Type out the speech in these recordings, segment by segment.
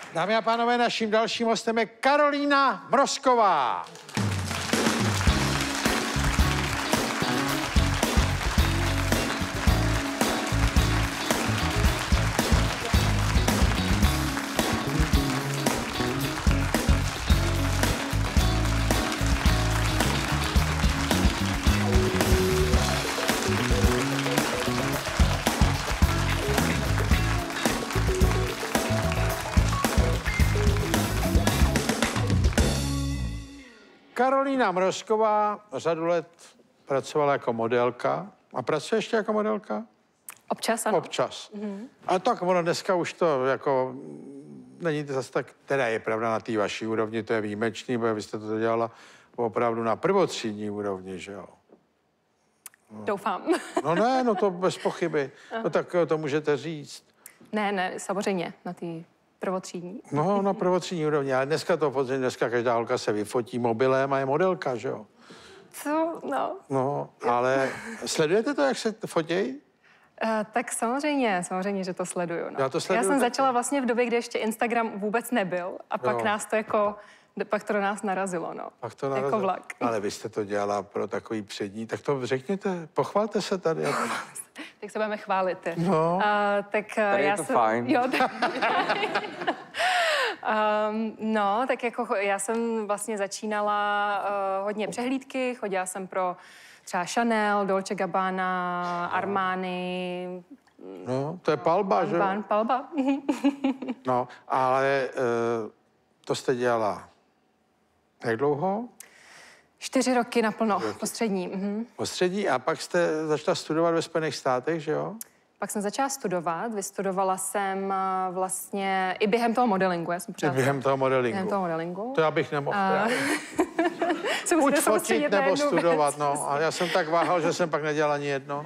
Dámy a pánové, naším dalším hostem je Karolína Mrozková. Karolína Mrozková řadu let pracovala jako modelka. A pracuje ještě jako modelka? Občas, ano. Občas. A tak ono dneska už to jako není to zase tak, teda je pravda na té vaší úrovni, to je výjimečný, protože vy jste to dělala opravdu na prvotřídní úrovni, že jo? Doufám. No ne, no to bez pochyby. No tak to můžete říct. Ne, samozřejmě, na té prvotřídní. No, na prvotřídní úrovni, ale dneska každá holka se vyfotí mobilem a je modelka, že jo? Co? No. No, ale sledujete to, jak se fotějí? Tak samozřejmě, že to sleduju. No. Já to sleduju Já jsem taky. začala vlastně v době, kdy ještě Instagram vůbec nebyl a pak Jo. nás to jako, pak to do nás narazilo, no. Pak to Jako narazilo. vlak. Ale vy jste to dělala pro takový přední, tak to řekněte, pochvalte se tady. Tak se budeme chválit. No. Tak Tady já je to jsem, fajn. Jo, tak, no, tak jako já jsem vlastně začínala hodně přehlídky, chodila jsem pro třeba Chanel, Dolce Gabbana, Armani, No, to je palba, že jo? Palba. No, ale to jste dělala jak dlouho? 4 roky naplno, po střední. Po střední a pak jste začala studovat ve Spojených státech, že jo? Pak jsem začala studovat, vystudovala jsem vlastně i během toho modelingu. Já jsem pořád Během toho modelingu. Během toho modelingu. To já bych nemohl. Se Buď musíte fotit soustředit na nebo jednu studovat, věc. no. A já jsem tak váhal, že jsem pak nedělal ani jedno.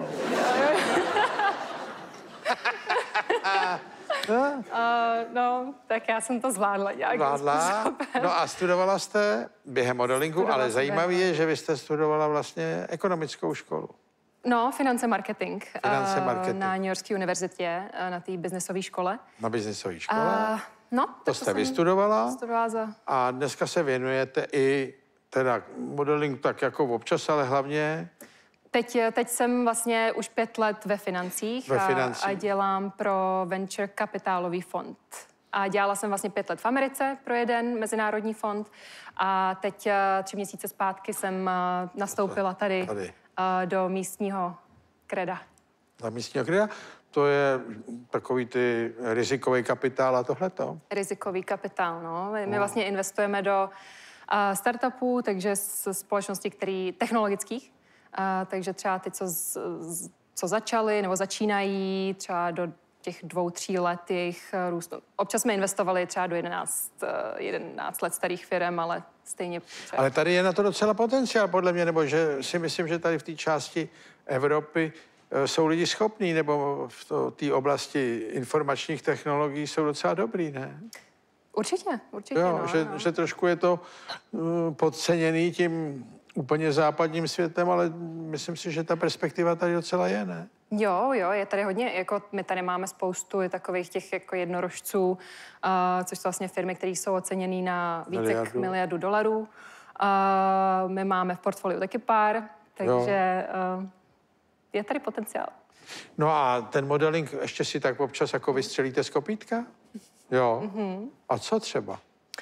No, tak já jsem to zvládla nějakým Vládla. způsobem. No a studovala jste během modelingu, Studovala ale jsem zajímavé během- je, že vy jste studovala vlastně ekonomickou školu. No, finance marketing. Finance marketing. Na New Yorkské univerzitě, na té biznesové škole. Na biznisové škole. No, To tak jste jsem vystudovala Studovala za... a dneska se věnujete i teda modeling tak jako občas, ale hlavně Teď jsem vlastně už 5 let ve financích, Ve financích. A dělám pro venture kapitálový fond. A dělala jsem vlastně 5 let v Americe pro jeden mezinárodní fond a teď 3 měsíce zpátky jsem nastoupila tady. Do místního kreda. na místního kreda. To je takový ty rizikový kapitál a tohleto. Rizikový kapitál, no. My vlastně investujeme do startupů, takže společností, technologických, takže třeba ty, co začaly nebo začínají, třeba do těch 2-3 let jejich růstu. Občas jsme investovali třeba do 11 let starých firm, ale stejně... Třeba... Ale tady je na to docela potenciál, podle mě, nebo že si myslím, že tady v té části Evropy jsou lidi schopní, nebo v té oblasti informačních technologií jsou docela dobrý, ne? Určitě, Jo, no. že trošku je to podceněný tím úplně západním světem, ale myslím si, že ta perspektiva tady docela je, ne? Jo, je tady hodně, jako my tady máme spoustu takových těch jako jednorožců, což jsou vlastně firmy, které jsou oceněné na více jak miliardu dolarů. My máme v portfoliu taky pár, takže je tady potenciál. No a ten modeling ještě si tak občas jako vystřelíte z kopítka? Jo. A co třeba?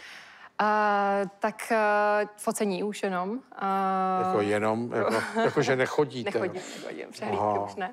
Tak focení už jenom. Jako jenom, jako že nechodíte. Nechodím, přehlídky už ne.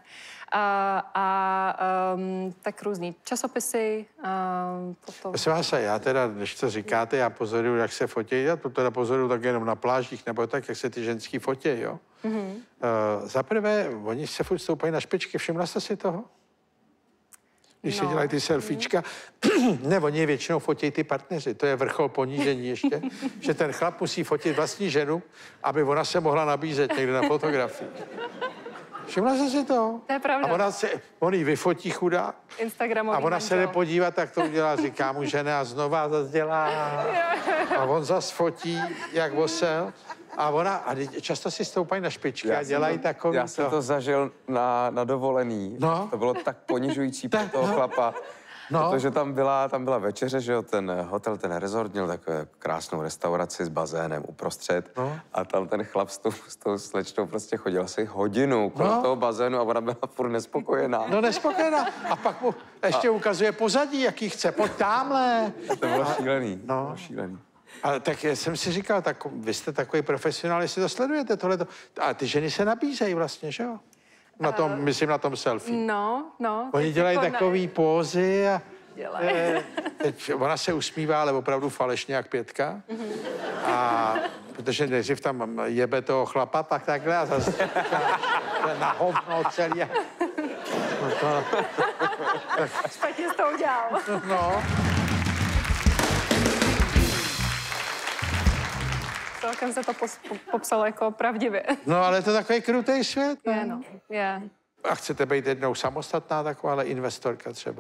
Tak různý časopisy, potom... Já teda, když to říkáte, já pozoruju, jak se fotí, já to teda pozoruju tak jenom na plážích, nebo tak, jak se ty ženský fotí, jo. Za prvé, oni se furt stoupají na špičky, všimla jste si toho? Když si dělají ty selfiečka, ne, oni většinou fotí ty partneři, to je vrchol ponížení ještě, že ten chlap musí fotit vlastní ženu, aby ona se mohla nabízet někde na fotografii. Všimla jsi si to? To je pravda. A on jí vyfotí chudák. Instagramový A ona se jde podívat, tak to udělá, říká mu žene a znova zase dělá. A on zase fotí, jak osel. A často si stoupají na špičky a dělají takový. Já jsem to zažil na dovolený. No. To bylo tak ponižující pro toho chlapa. No. Protože tam byla večeře, že jo, ten hotel, ten resort měl takovou krásnou restauraci s bazénem uprostřed. No. A tam ten chlap s tou slečnou prostě chodil asi hodinu kolem toho bazénu a ona byla furt nespokojená. No nespokojená. A pak mu ještě ukazuje pozadí, jaký chce. Pojď tamhle. To bylo šílený. No. To bylo šílený. Ale tak jsem si říkal, tak vy jste takový profesionál, jestli to sledujete, tohleto. A ty ženy se nabízejí vlastně, že jo? Na tom, myslím na tom selfie. No. Oni teď dělají jako takový pózy a Dělají. teď ona se usmívá, ale opravdu falešně jak pětka. A protože nejdřív tam jebe toho chlapa, pak takhle a zase na hovno celý. No to, Špatně jsi to udělal. no. Celkem se to popsalo jako pravdivě. No, ale to je takový krutý svět. Je, no. Je. A chcete být jednou samostatná takováhle investorka třeba?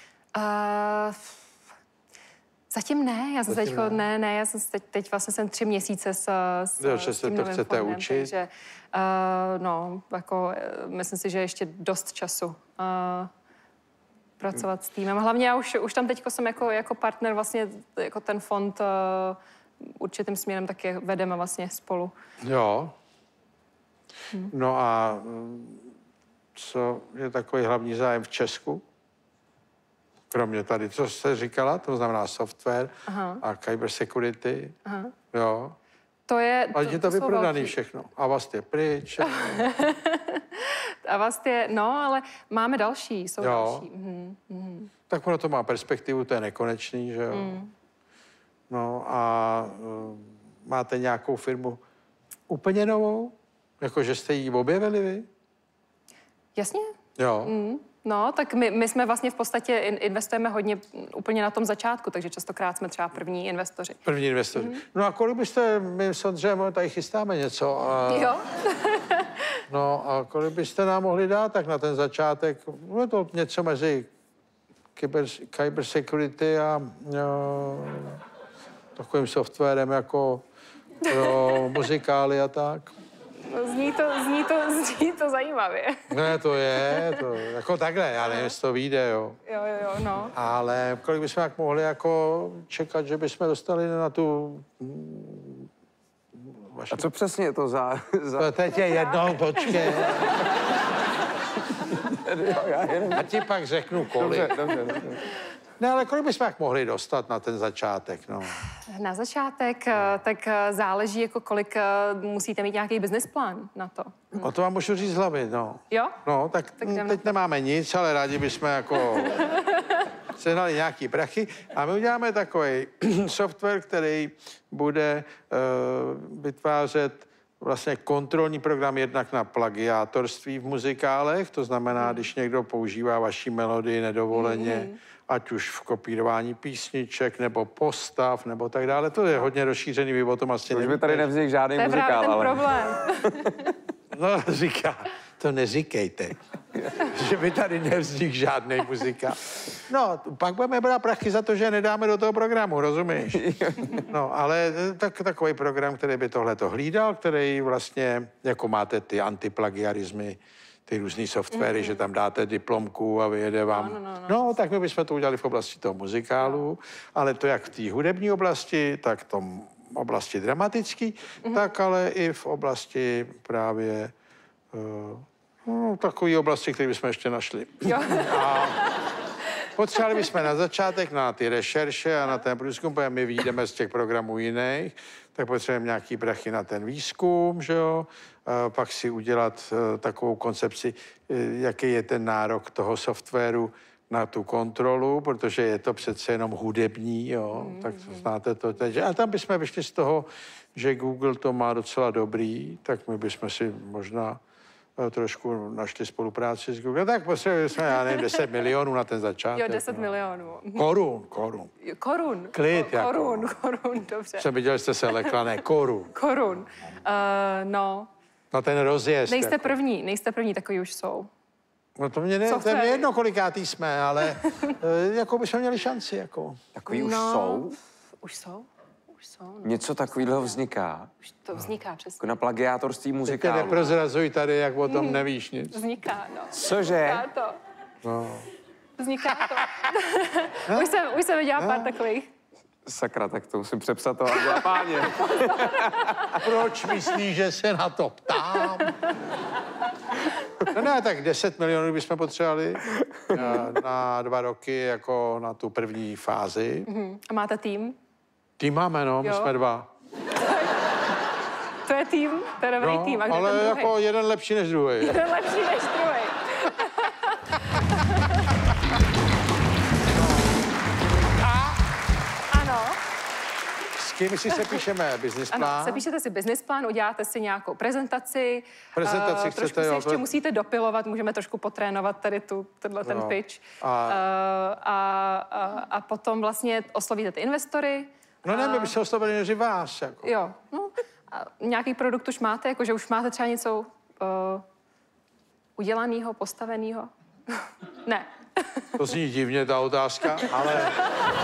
Zatím ne, já jsem Zatím teď, ne, já jsem teď vlastně jsem 3 měsíce Jo, že s se tím to novým chcete fondem, učit. takže myslím si, že ještě dost času pracovat s týmem. Hlavně já už tam teď jsem jako partner vlastně jako ten fond určitým směrem taky vedeme vlastně spolu. Jo. No a co je takový hlavní zájem v Česku? Kromě tady, co jste říkala, to znamená software a cyber security. Jo. To je... A je to jsou vyprodaný velký. všechno. A vlastně je pryč. A vlastně, no, ale máme další, jsou Jo. další. Tak ono to má perspektivu, to je nekonečný, že jo. No a máte nějakou firmu úplně novou? Jako, že jste ji objevili vy? Jasně. Jo. No, tak my jsme vlastně v podstatě investujeme hodně úplně na tom začátku, takže častokrát jsme třeba první investoři. První investoři. No a kolik byste, my s Ondřejem tady chystáme něco. A, Jo? no a kolik byste nám mohli dát tak na ten začátek? Je to něco mezi cyber security a takovým softwarem jako pro muzikály a tak. No, zní to zajímavě. Ne, to je, jako takhle, já nevím, jestli to vyjde, jo. Jo, no. Ale kolik bychom jak mohli jako čekat, že bychom dostali na tu vaši... A co přesně je to za... To teď je jednou, počkej. A ti pak řeknu kolik. Dobře. Ne, ale kolik bychom jak mohli dostat na ten začátek, no. Na začátek, tak záleží, jako kolik musíte mít nějaký business plán na to. O to vám můžu říct z hlavy, no. Jo? No, tak jdem na teď to. nemáme nic, ale rádi bychom jako sehnali nějaký prachy a my uděláme takový software, který bude vytvářet vlastně kontrolní program jednak na plagiátorství v muzikálech, to znamená, když někdo používá vaši melodii nedovoleně, ať už v kopírování písniček, nebo postav, nebo tak dále. To je hodně rozšířený, vy o tom asi Už by tady nevznikl žádný To je právě muzikál, ten ale... problém. No, říká, to neříkejte, že by tady nevznikl žádný muzikál. No, pak budeme brát prachy za to, že nedáme do toho programu, rozumíš? No, ale takový program, který by tohleto hlídal, který vlastně, jako máte ty antiplagiarismy, ty různý softwary, že tam dáte diplomku a vyjede vám. No, tak my bychom to udělali v oblasti toho muzikálu, ale to jak v té hudební oblasti, tak v tom oblasti dramatické, tak ale i v oblasti právě takové oblasti, které bychom ještě našli. Jo. A potřebovali bychom na začátek na ty rešerše a na ten průzkum, protože my vyjdeme z těch programů jiných, tak potřebujeme nějaký prachy na ten výzkum, že jo? Pak si udělat takovou koncepci, jaký je ten nárok toho softwaru na tu kontrolu, protože je to přece jenom hudební, jo? Tak znáte to teď. A tam bychom vyšli z toho, že Google to má docela dobrý, tak my bychom si možná trošku našli spolupráci s Google. Tak potřebovali jsme, já nevím, 10 milionů na ten začátek. Jo, 10 milionů. Korun. Korun. Klid, jako. Korun, dobře. Jsem viděl, jste se lekla, ne, korun. Korun. No, Na ten rozjezd. nejste jako. první, takový už jsou. No to mě, to je mě jedno, kolikátý jsme, ale jako bychom měli šanci, jako. Takový už jsou? Už jsou. No. Něco takového vzniká? Už to vzniká přesně. Jako na plagiátorství Tě muzikálu? neprozrazuj tady, jak o tom nevíš nic. Vzniká, no. Cože? Vzniká to. No. Vzniká to. Už jsem viděla pár takových. Sakra, tak to musím přepsat to a páně. Proč myslíš, že se na to ptám? No ne, tak 10 milionů bychom potřebovali na 2 roky, jako na tu první fázi. A máte tým? Tým máme, no, my jsme 2. To je tým, to je dobrý tým. A kde ale ten druhý? jako jeden lepší než druhý. Jeden lepší než druhý. Ano. S kým si se píšeme business plán? Ano, sepíšete si business plán, uděláte si nějakou prezentaci. Prezentaci trošku chcete, si jo, ještě musíte dopilovat, můžeme trošku potrénovat tady ten pitch. A potom vlastně oslovíte ty investory. No ne, my bychom oslovili než vás. Jako. Jo, no. A nějaký produkt už máte, jakože už máte třeba něco udělanýho, postavenýho? Ne. To zní divně, ta otázka, ale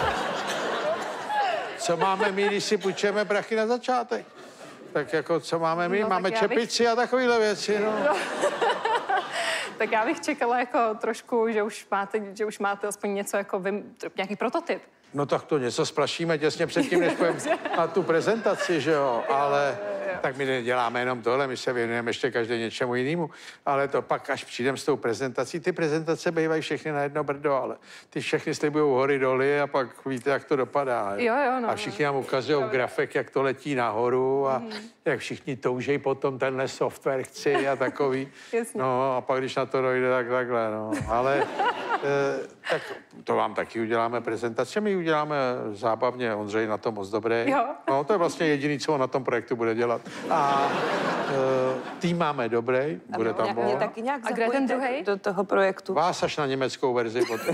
co máme my, když si půjčeme prachy na začátek? Tak jako, co máme my? No, máme čepici a takovéhle věci, no. Tak já bych čekala jako trošku, že už máte aspoň něco jako nějaký prototyp. No tak to něco splašíme těsně předtím, než půjdeme na tu prezentaci, že jo, ale tak my neděláme jenom tohle, my se věnujeme ještě každý něčemu jinému, ale to pak, až přijdeme s tou prezentací, ty prezentace bývají všechny na jedno brdo, ale ty všechny slibují hory doly a pak víte, jak to dopadá. Jo, a všichni nám ukazují grafik, jak to letí nahoru a jak všichni toužejí potom tenhle software chci a takový. Jasně. No a pak, když na to dojde, tak takhle, no. Ale tak to vám taky uděláme prezentaci, my uděláme zábavně, Ondřej na tom moc dobrý. Jo. No, to je vlastně jediný, co on na tom projektu bude dělat. A tým máme dobrý, bude tam Mě taky nějak a kde je ten druhý? do toho projektu. Vás až na německou verzi potom.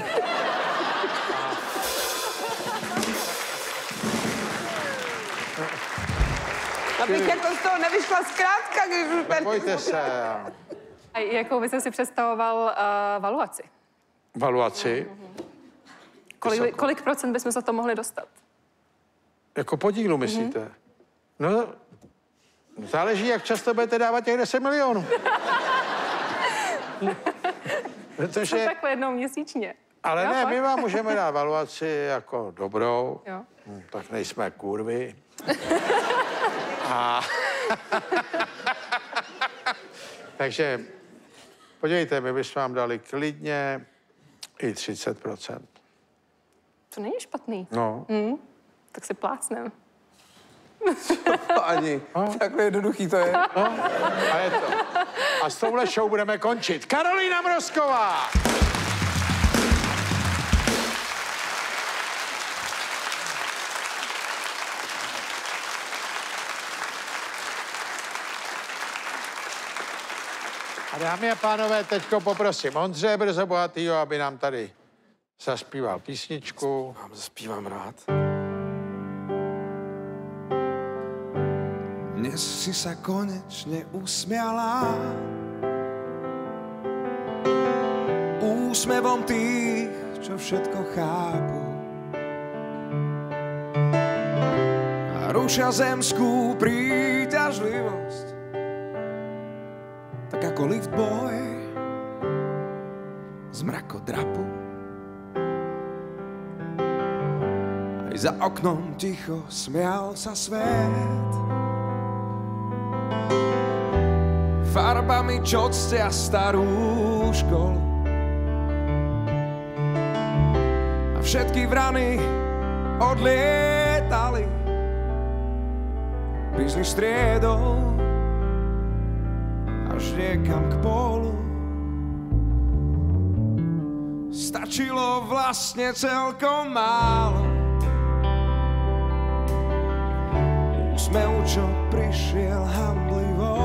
Abych jako z toho nevyšla zkrátka, když už ten... Nebojte se. A jakou vy jste si představoval valuaci? Valuaci. Kolik procent bychom za to mohli dostat? Jako podílu, myslíte? No, záleží, jak často budete dávat těch 10 milionů. Protože... Takhle jednou měsíčně. Ale jo, ne, fakt? my vám můžeme dát valuaci jako dobrou. Jo. Tak nejsme kurvy. A... Takže podívejte, my bychom vám dali klidně i 30%. To není špatný. No. Tak si plácnem. Ani. Takhle jednoduchý to je. No. A je to. A s touhle show budeme končit. Karolína Mrozková! A dámy a pánové, teďko poprosím Ondřeje Brzobohatýho, aby nám tady zaspíval písničku. Zaspívám rád. Dnes si sa konečne usmiala úsmevom tých, čo všetko chápu a rušia zemskú príťažlivosť tak ako liftboy z mrakodrapu. Aj za oknom ticho smial sa svet farbami, čo ctia starú školu. A všetky vrany odlietali, vyšli striedou až niekam k pólu. Stačilo vlastne celkom málo úsmev, čo prišiel handlivo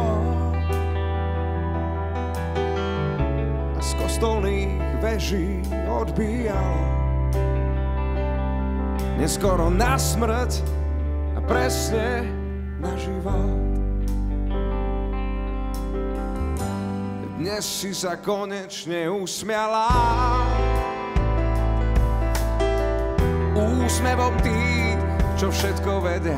a z kostolných veží odbíjalo neskoro na smrť a presne na život. Dnes si sa konečne usmiala úsmevom tých, čo všetko vedia,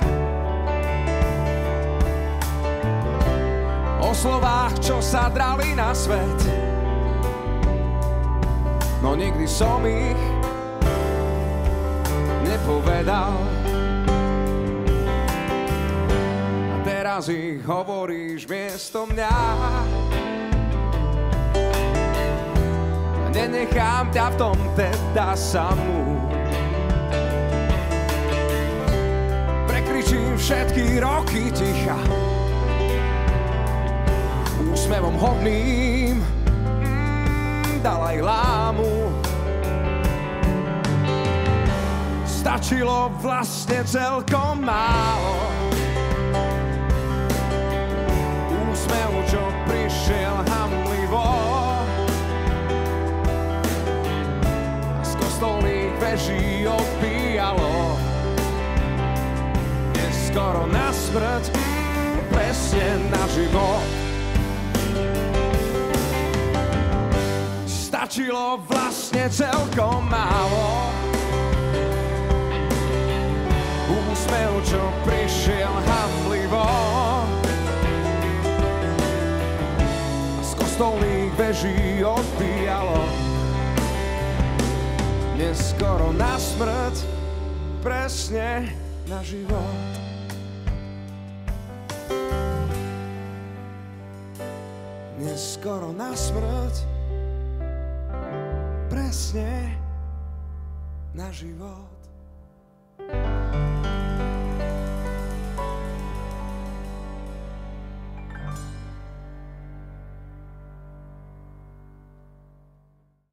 o slovách, čo sa drali na svet no nikdy som ich nepovedal. A teraz ich hovoríš miesto mňa. A nenechám ťa v tom teda samú. Prekričím všetky roky ticha úsmevom hodným Dalaj Lámu. Stačilo vlastne celkom málo úsmevu, čo prišiel hanlivo a z kostolných veží odbíjalo. Skoro na smrť, presne na život. Stačilo vlastne celkom málo úsmev, čo prišiel hanlivo a z kostolných veží odbíjalo. Neskoro na smrť, presne na život. Neskoro na smrť, presne na život.